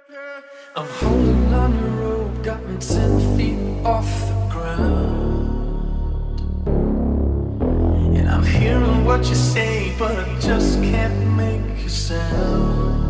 I'm holding on your rope, got me 10 feet off the ground. And I'm hearing what you say, but I just can't make a sound.